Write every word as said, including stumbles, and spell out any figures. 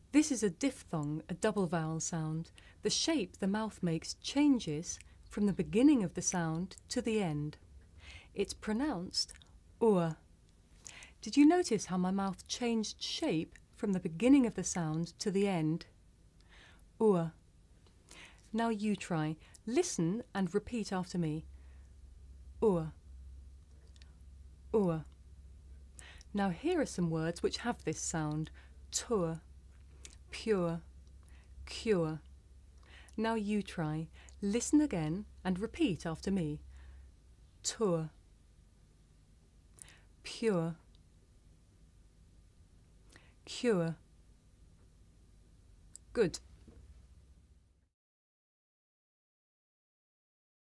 This is a diphthong, a double vowel sound. The shape the mouth makes changes from the beginning of the sound to the end. It's pronounced ua. Did you notice how my mouth changed shape from the beginning of the sound to the end? Ua. Now you try. Listen and repeat after me. Ua. Ua. Now here are some words which have this sound. Tour, pure, cure. Now you try. Listen again and repeat after me. Tour, pure, cure. Good.